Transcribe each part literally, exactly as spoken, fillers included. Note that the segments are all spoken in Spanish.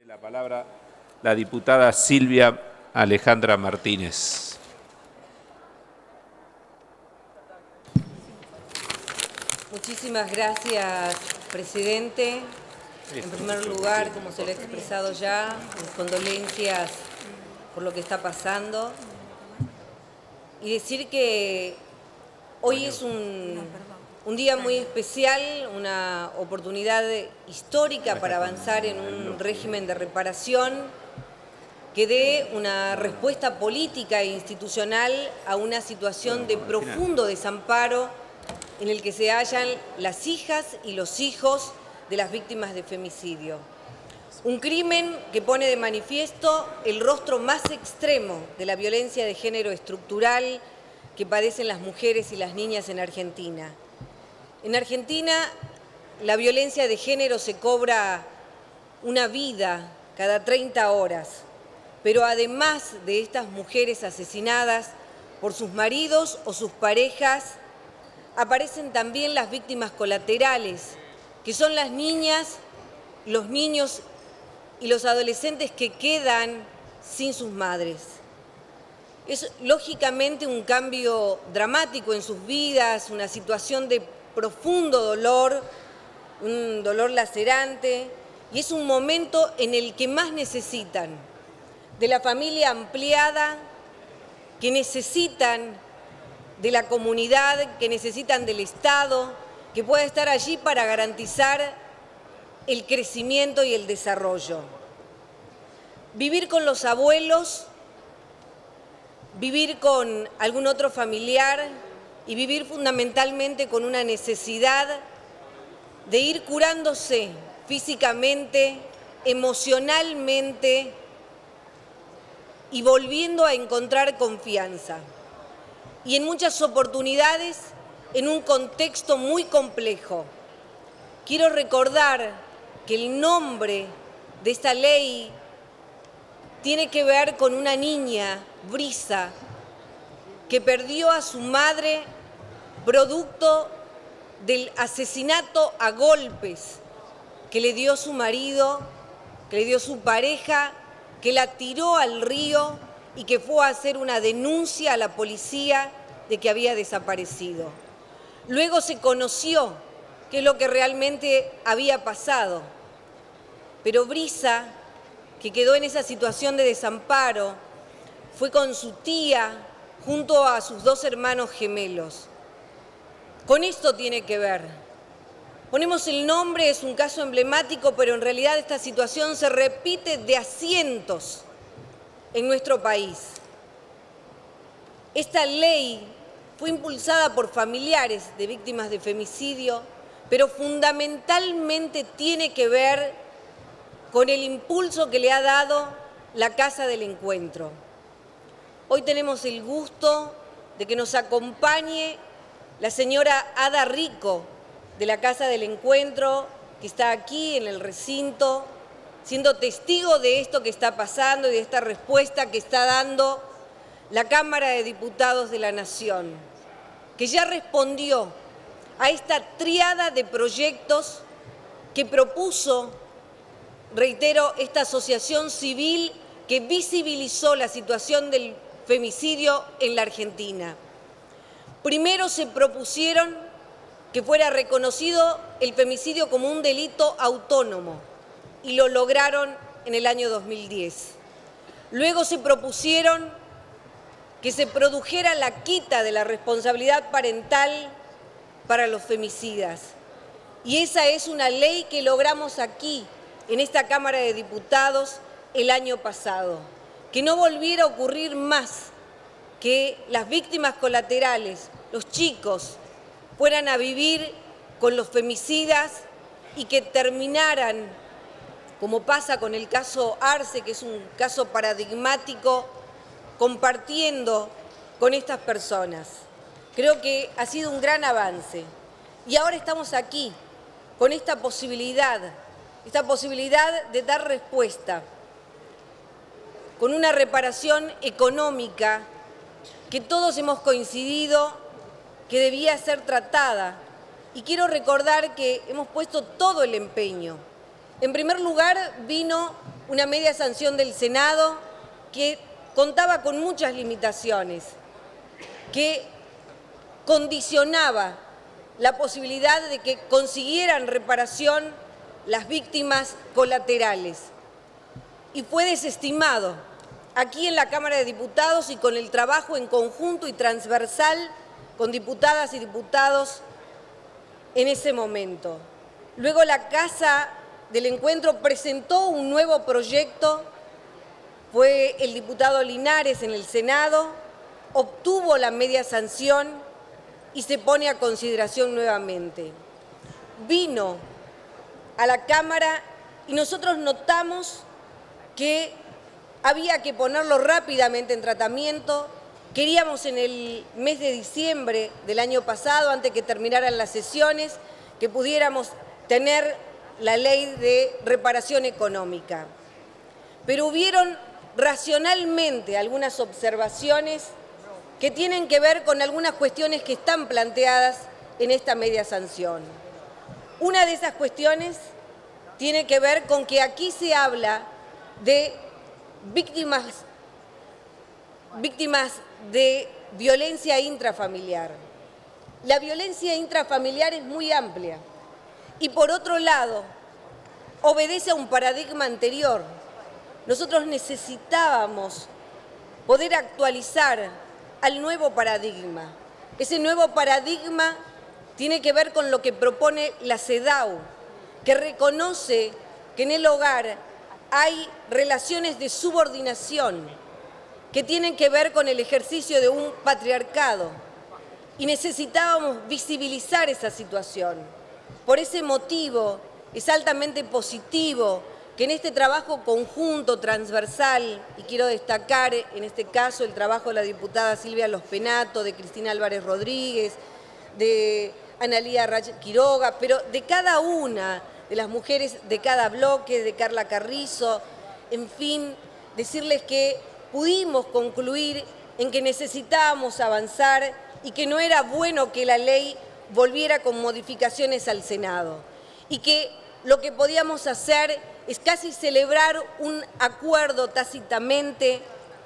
La palabra la diputada Silvia Alejandra Martínez. Muchísimas gracias, presidente. En primer lugar, como se lo he expresado ya, mis condolencias por lo que está pasando. Y decir que hoy es un, un día muy especial, una oportunidad histórica para avanzar en un régimen de reparación que dé una respuesta política e institucional a una situación de profundo desamparo en el que se hallan las hijas y los hijos de las víctimas de femicidio. Un crimen que pone de manifiesto el rostro más extremo de la violencia de género estructural que padecen las mujeres y las niñas en Argentina. En Argentina, la violencia de género se cobra una vida cada treinta horas, pero además de estas mujeres asesinadas por sus maridos o sus parejas, aparecen también las víctimas colaterales, que son las niñas, los niños y los adolescentes que quedan sin sus madres. Es lógicamente un cambio dramático en sus vidas, una situación de profundo dolor, un dolor lacerante, y es un momento en el que más necesitan de la familia ampliada, que necesitan de la comunidad, que necesitan del Estado, que pueda estar allí para garantizar el crecimiento y el desarrollo. Vivir con los abuelos, vivir con algún otro familiar y vivir fundamentalmente con una necesidad de ir curándose físicamente, emocionalmente y volviendo a encontrar confianza. Y en muchas oportunidades en un contexto muy complejo. Quiero recordar que el nombre de esta ley tiene que ver con una niña, Brisa, que perdió a su madre producto del asesinato a golpes que le dio su marido, que le dio su pareja, que la tiró al río y que fue a hacer una denuncia a la policía de que había desaparecido. Luego se conoció qué es lo que realmente había pasado, pero Brisa, que quedó en esa situación de desamparo, fue con su tía junto a sus dos hermanos gemelos. Con esto tiene que ver. Ponemos el nombre, es un caso emblemático, pero en realidad esta situación se repite de a cientos en nuestro país. Esta ley fue impulsada por familiares de víctimas de femicidio, pero fundamentalmente tiene que ver con el impulso que le ha dado la Casa del Encuentro. Hoy tenemos el gusto de que nos acompañe la señora Ada Rico de la Casa del Encuentro, que está aquí en el recinto, siendo testigo de esto que está pasando y de esta respuesta que está dando la Cámara de Diputados de la Nación, que ya respondió a esta tríada de proyectos que propuso, reitero, esta asociación civil que visibilizó la situación del femicidio en la Argentina. Primero se propusieron que fuera reconocido el femicidio como un delito autónomo y lo lograron en el año dos mil diez. Luego se propusieron que se produjera la quita de la responsabilidad parental para los femicidas. Y esa es una ley que logramos aquí, en esta Cámara de Diputados, el año pasado. Que no volviera a ocurrir más, que las víctimas colaterales, los chicos, fueran a vivir con los femicidas y que terminaran, como pasa con el caso Arce, que es un caso paradigmático, compartiendo con estas personas. Creo que ha sido un gran avance. Y ahora estamos aquí, con esta posibilidad, esta posibilidad de dar respuesta, con una reparación económica que todos hemos coincidido que debía ser tratada. Y quiero recordar que hemos puesto todo el empeño. En primer lugar, vino una media sanción del Senado que contaba con muchas limitaciones, que condicionaba la posibilidad de que consiguieran reparación las víctimas colaterales. Y fue desestimado aquí en la Cámara de Diputados y con el trabajo en conjunto y transversal con diputadas y diputados en ese momento. Luego la Casa del Encuentro presentó un nuevo proyecto, fue el diputado Linares en el Senado, obtuvo la media sanción y se pone a consideración nuevamente. Vino a la Cámara y nosotros notamos que había que ponerlo rápidamente en tratamiento. Queríamos en el mes de diciembre del año pasado, antes que terminaran las sesiones, que pudiéramos tener la ley de reparación económica. Pero hubieron racionalmente algunas observaciones que tienen que ver con algunas cuestiones que están planteadas en esta media sanción. Una de esas cuestiones tiene que ver con que aquí se habla de víctimas, víctimas de violencia intrafamiliar. La violencia intrafamiliar es muy amplia y, por otro lado, obedece a un paradigma anterior. Nosotros necesitábamos poder actualizar al nuevo paradigma. Ese nuevo paradigma tiene que ver con lo que propone la CEDAW, que reconoce que en el hogar hay relaciones de subordinación que tienen que ver con el ejercicio de un patriarcado y necesitábamos visibilizar esa situación. Por ese motivo es altamente positivo que en este trabajo conjunto, transversal, y quiero destacar en este caso el trabajo de la diputada Silvia Los Penato, de Cristina Álvarez Rodríguez, de Analía Raya Quiroga, pero de cada una de las mujeres de cada bloque, de Carla Carrizo, en fin, decirles que pudimos concluir en que necesitábamos avanzar y que no era bueno que la ley volviera con modificaciones al Senado y que lo que podíamos hacer es casi celebrar un acuerdo tácitamente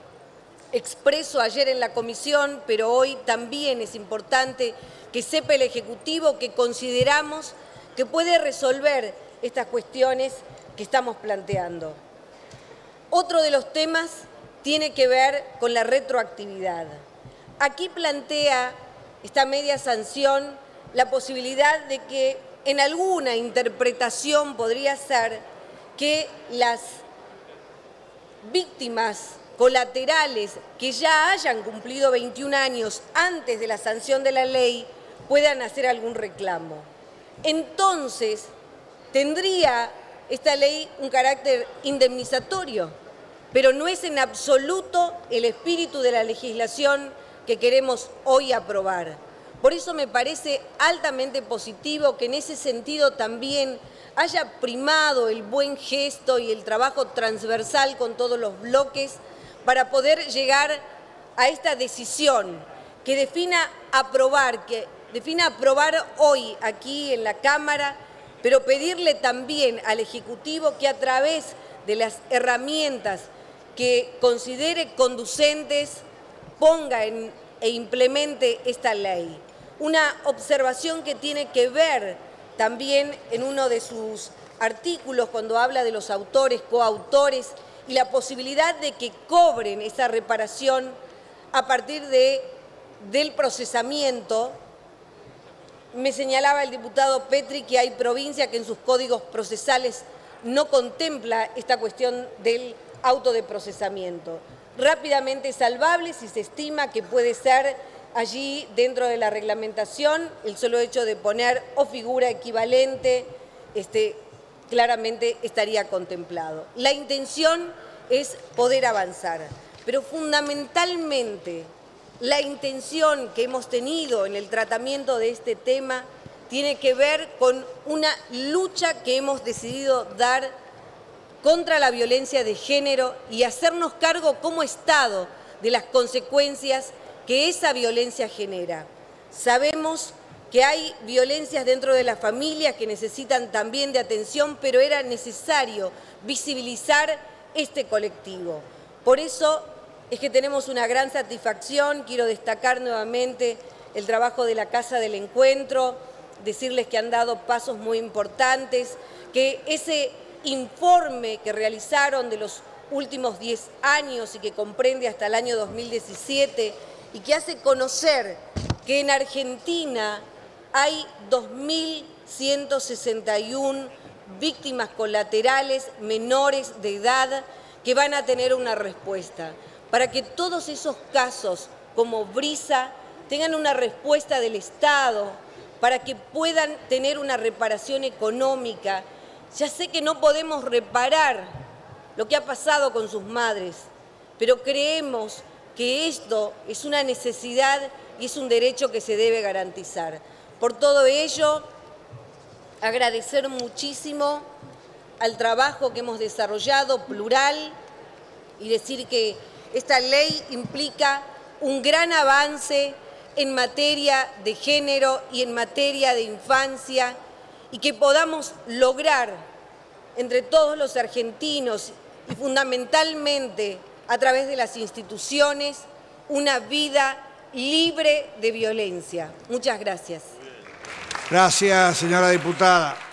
expreso ayer en la comisión, pero hoy también es importante que sepa el Ejecutivo que consideramos que puede resolver estas cuestiones que estamos planteando. Otro de los temas tiene que ver con la retroactividad. Aquí plantea esta media sanción la posibilidad de que en alguna interpretación podría ser que las víctimas colaterales que ya hayan cumplido veintiún años antes de la sanción de la ley puedan hacer algún reclamo. Entonces, tendría esta ley un carácter indemnizatorio, pero no es en absoluto el espíritu de la legislación que queremos hoy aprobar. Por eso me parece altamente positivo que en ese sentido también haya primado el buen gesto y el trabajo transversal con todos los bloques para poder llegar a esta decisión que defina aprobar, que defina aprobar hoy aquí en la Cámara, pero pedirle también al Ejecutivo que a través de las herramientas que considere conducentes ponga en, e implemente esta ley. Una observación que tiene que ver también en uno de sus artículos cuando habla de los autores, coautores y la posibilidad de que cobren esa reparación a partir de, del procesamiento. Me señalaba el diputado Petri que hay provincias que en sus códigos procesales no contempla esta cuestión del auto de procesamiento. Rápidamente salvable si se estima que puede ser allí dentro de la reglamentación, el solo hecho de poner o figura equivalente, este, claramente estaría contemplado. La intención es poder avanzar, pero fundamentalmente la intención que hemos tenido en el tratamiento de este tema tiene que ver con una lucha que hemos decidido dar contra la violencia de género y hacernos cargo como Estado de las consecuencias que esa violencia genera. Sabemos que hay violencias dentro de las familias que necesitan también de atención, pero era necesario visibilizar este colectivo. Por eso es que tenemos una gran satisfacción. Quiero destacar nuevamente el trabajo de la Casa del Encuentro, decirles que han dado pasos muy importantes, que ese informe que realizaron de los últimos diez años y que comprende hasta el año dos mil diecisiete y que hace conocer que en Argentina hay dos mil ciento sesenta y una víctimas colaterales menores de edad que van a tener una respuesta, para que todos esos casos como Brisa tengan una respuesta del Estado, para que puedan tener una reparación económica. Ya sé que no podemos reparar lo que ha pasado con sus madres, pero creemos que esto es una necesidad y es un derecho que se debe garantizar. Por todo ello, agradecer muchísimo al trabajo que hemos desarrollado, plural, y decir que esta ley implica un gran avance en materia de género y en materia de infancia, y que podamos lograr entre todos los argentinos y fundamentalmente a través de las instituciones una vida libre de violencia. Muchas gracias. Gracias, señora diputada.